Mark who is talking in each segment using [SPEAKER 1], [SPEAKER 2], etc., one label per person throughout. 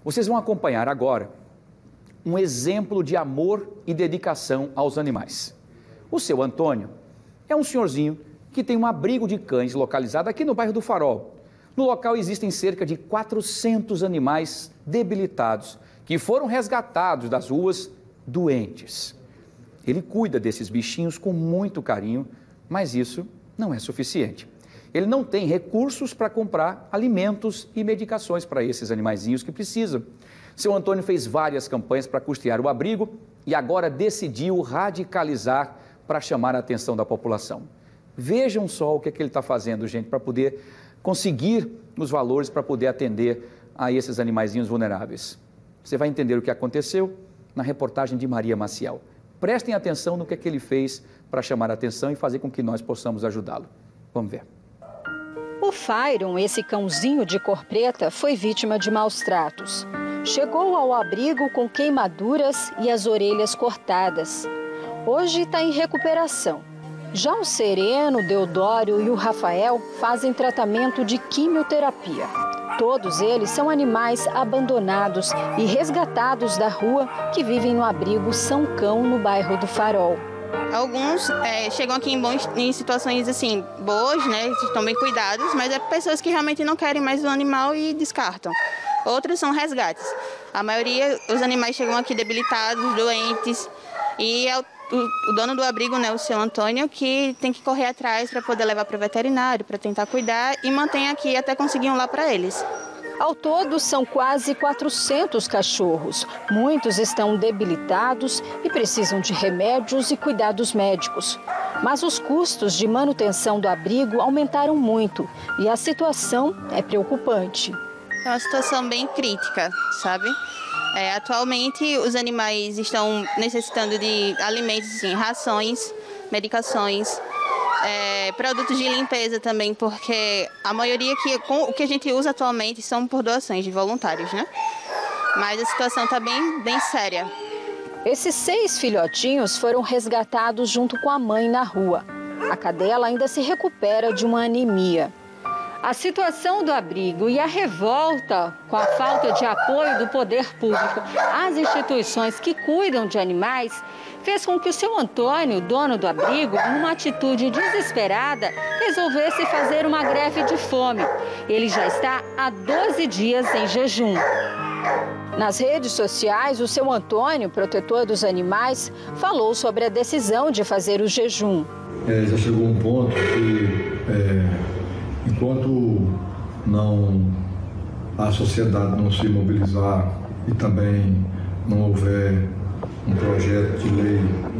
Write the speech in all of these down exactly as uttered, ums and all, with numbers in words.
[SPEAKER 1] Vocês vão acompanhar agora um exemplo de amor e dedicação aos animais. O seu Antônio é um senhorzinho que tem um abrigo de cães localizado aqui no bairro do Farol. No local existem cerca de quatrocentos animais debilitados que foram resgatados das ruas doentes. Ele cuida desses bichinhos com muito carinho, mas isso não é suficiente. Ele não tem recursos para comprar alimentos e medicações para esses animaizinhos que precisam. Seu Antônio fez várias campanhas para custear o abrigo e agora decidiu radicalizar para chamar a atenção da população. Vejam só o que, é que ele está fazendo, gente, para poder conseguir os valores para poder atender a esses animaizinhos vulneráveis. Você vai entender o que aconteceu na reportagem de Maria Maciel. Prestem atenção no que, é que ele fez para chamar a atenção e fazer com que nós possamos ajudá-lo. Vamos ver.
[SPEAKER 2] O Fyron, esse cãozinho de cor preta, foi vítima de maus tratos. Chegou ao abrigo com queimaduras e as orelhas cortadas. Hoje está em recuperação. Já o Sereno, o Deodório e o Rafael fazem tratamento de quimioterapia. Todos eles são animais abandonados e resgatados da rua que vivem no abrigo São Cão, no bairro do Farol.
[SPEAKER 3] Alguns é, chegam aqui em, bons, em situações assim, boas, né, estão bem cuidados, mas é pessoas que realmente não querem mais o animal e descartam. Outros são resgates. A maioria, os animais chegam aqui debilitados, doentes, e é o, o, o dono do abrigo, né, o seu Antônio, que tem que correr atrás para poder levar para o veterinário, para tentar cuidar e mantém aqui até conseguir um lá para eles.
[SPEAKER 2] Ao todo, são quase quatrocentos cachorros. Muitos estão debilitados e precisam de remédios e cuidados médicos. Mas os custos de manutenção do abrigo aumentaram muito e a situação é preocupante.
[SPEAKER 3] É uma situação bem crítica, sabe? É, atualmente, os animais estão necessitando de alimentos, assim, rações, medicações, é, produtos de limpeza também, porque a maioria que com, o que a gente usa atualmente são por doações de voluntários, né? Mas a situação está bem, bem séria.
[SPEAKER 2] Esses seis filhotinhos foram resgatados junto com a mãe na rua. A cadela ainda se recupera de uma anemia. A situação do abrigo e a revolta com a falta de apoio do poder público às instituições que cuidam de animais fez com que o seu Antônio, dono do abrigo, numa atitude desesperada, resolvesse fazer uma greve de fome. Ele já está há doze dias em jejum. Nas redes sociais, o seu Antônio, protetor dos animais, falou sobre a decisão de fazer o jejum.
[SPEAKER 4] É, já chegou um ponto que... É... Enquanto não, a sociedade não se mobilizar e também não houver um projeto de lei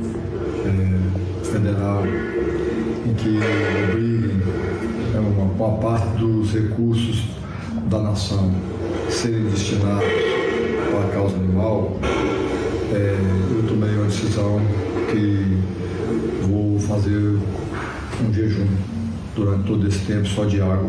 [SPEAKER 4] é, federal em que obrigue é, uma, uma parte dos recursos da nação serem destinados para a causa animal, é, eu tomei uma decisão que vou fazer um jejum durante todo esse tempo só de água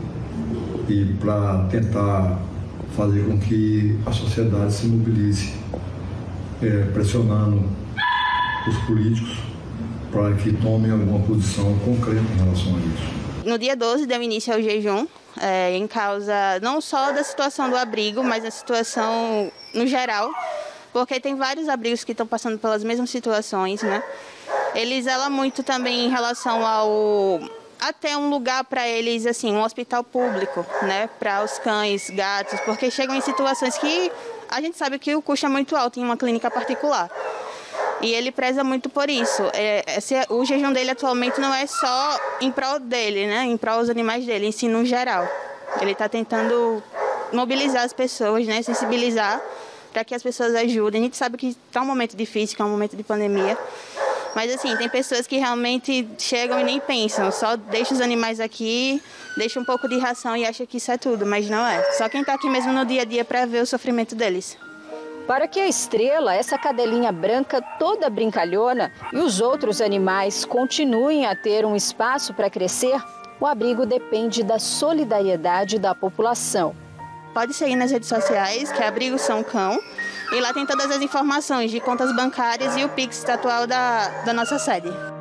[SPEAKER 4] e para tentar fazer com que a sociedade se mobilize, é, pressionando os políticos para que tomem alguma posição concreta em relação a isso.
[SPEAKER 3] No dia doze deu início ao jejum, é, em causa não só da situação do abrigo, mas da situação no geral, porque tem vários abrigos que estão passando pelas mesmas situações, né? Eles zelam muito também em relação ao... até um lugar para eles, assim, um hospital público, né, para os cães, gatos, porque chegam em situações que a gente sabe que o custo é muito alto em uma clínica particular. E ele preza muito por isso. É, esse, o jejum dele atualmente não é só em prol dele, né, em prol dos animais dele, em si, no geral. Ele está tentando mobilizar as pessoas, né, sensibilizar para que as pessoas ajudem. A gente sabe que está um momento difícil, que é um momento de pandemia. Mas assim, tem pessoas que realmente chegam e nem pensam, só deixa os animais aqui, deixa um pouco de ração e acha que isso é tudo, mas não é. Só quem está aqui mesmo no dia a dia para ver o sofrimento deles.
[SPEAKER 2] Para que a Estrela, essa cadelinha branca toda brincalhona, e os outros animais continuem a ter um espaço para crescer, o abrigo depende da solidariedade da população.
[SPEAKER 3] Pode seguir nas redes sociais, que é Abrigo São Cão. E lá tem todas as informações de contas bancárias e o Pix atual da, da nossa sede.